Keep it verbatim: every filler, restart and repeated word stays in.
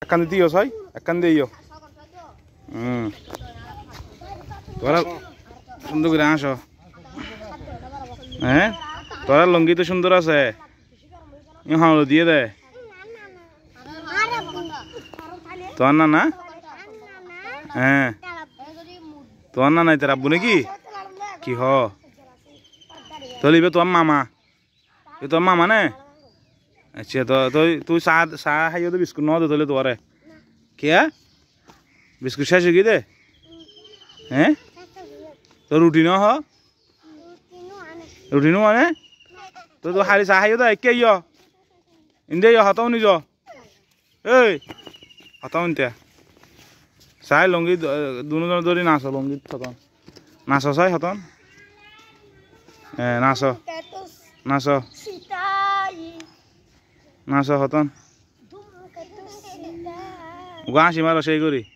একখান দিও ছয় একখান দিও হুম তোরা সুন্দর করে আসো হ্যাঁ তোরা লঙ্গি তো সুন্দর আছে হ্যাঁ দিয়ে দে তোর না না হ্যাঁ তোর না নাই তোর আব্বু নাকি কি হ তলিবে তোর মামা এ তোর মামা নে আচ্ছা তো তুই তুই চাহ চাহ খাইও তো বিস্কুট ন দে তোলে তোরে কে বিস্কুট শেষ হয়ে দে হ্যাঁ তো রুটি ন হ রুটি নো মানে তো তো খালি চাহ খাইও তো একে ইয় ইন্দে ইয় হতাও নিজ এই হতাও নিতে চাই লঙ্গি দুজনের ধরে নাচ লঙ্গি হতন নাচ চাই হতন এ নাচ নাচ নাচ হতন হাসি মারো সেই করি